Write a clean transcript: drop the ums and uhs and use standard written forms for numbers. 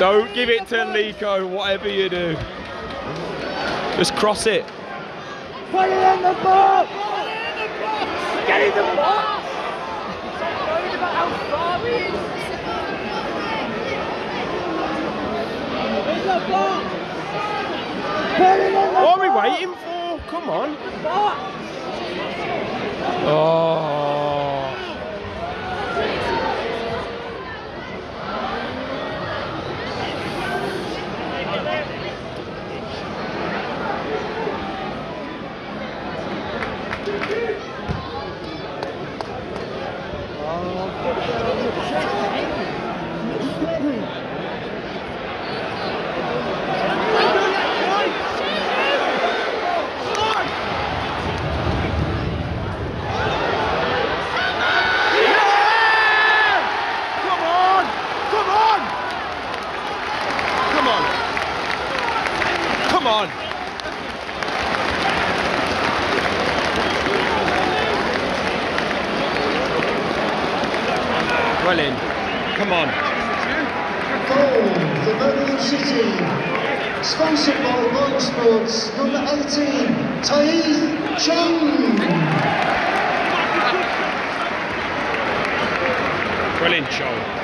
Don't give it to Lico, whatever you do. Just cross it. Put it in the box! Get in the box! Stop worrying about how far he is. In the box! Put it in the box! What are we waiting for? Come on. Oh. Come on. Well in. Come on. Goal for Birmingham City. Sponsored by Vital Sports, number 18, Taith Chung. Well in, Joel.